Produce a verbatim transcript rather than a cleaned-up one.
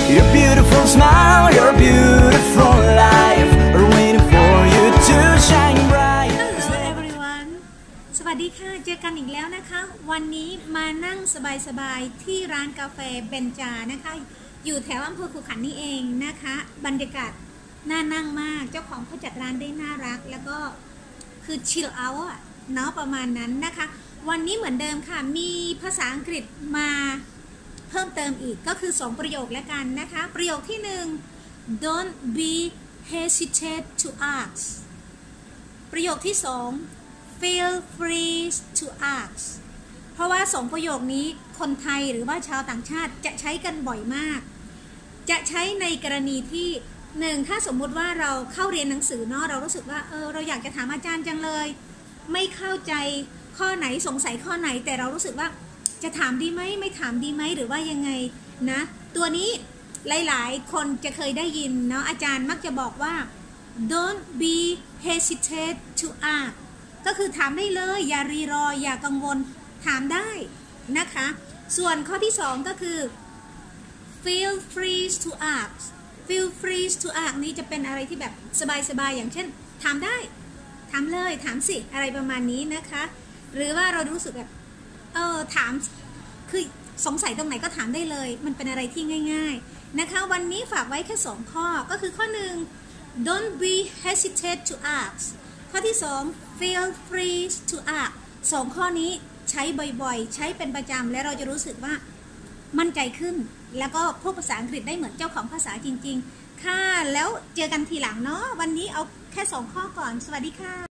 Your beautiful smile, your beautiful life are waiting for you to shine bright. Hello everyone สวัสดีค่ะเจอกันอีกแล้วนะคะวันนี้มานั่งสบายๆที่ร้านกาแฟเบญจานะคะอยู่แถวอำเภอขุขันธ์นี่เองนะคะบรรยากาศน่านั่งมากเจ้าของผู้จัดร้านได้น่ารักแล้วก็คือ chill out อะเนาะประมาณนั้นนะคะวันนี้เหมือนเดิมค่ะมีภาษาอังกฤษมาเพิ่มเติมอีกก็คือสองประโยคแล้วกันนะคะประโยคที่หนึ่ง don't be hesitate to ask ประโยคที่สอง feel free to ask เพราะว่าสองประโยคนี้คนไทยหรือว่าชาวต่างชาติจะใช้กันบ่อยมากจะใช้ในกรณีที่หนึ่งถ้าสมมุติว่าเราเข้าเรียนหนังสือเนาะเรารู้สึกว่าเออเราอยากจะถามอาจารย์จังเลยไม่เข้าใจข้อไหนสงสัยข้อไหนแต่เรารู้สึกว่าจะถามดีไหมไม่ถามดีไหมหรือว่ายังไงนะตัวนี้หลายๆคนจะเคยได้ยินเนาะอาจารย์มักจะบอกว่า don't be hesitate to ask ก็คือถามได้เลยอย่ารีรออย่ากังวลถามได้นะคะส่วนข้อที่สองก็คือ feel free to ask feel free to ask นี้จะเป็นอะไรที่แบบสบายๆอย่างเช่นถามได้ถามเลยถามสิอะไรประมาณนี้นะคะหรือว่าเรารู้สึกแบบเออถามคือสงสัยตรงไหนก็ถามได้เลยมันเป็นอะไรที่ง่ายๆนะคะวันนี้ฝากไว้แค่สองข้อก็คือข้อหนึ่ง don't be hesitate to ask ข้อที่สอง feel free to ask สองข้อนี้ใช้บ่อยๆใช้เป็นประจำและเราจะรู้สึกว่ามั่นใจขึ้นแล้วก็พูดภาษาอังกฤษได้เหมือนเจ้าของภาษาจริงๆค่ะแล้วเจอกันทีหลังเนาะวันนี้เอาแค่สองข้อก่อนสวัสดีค่ะ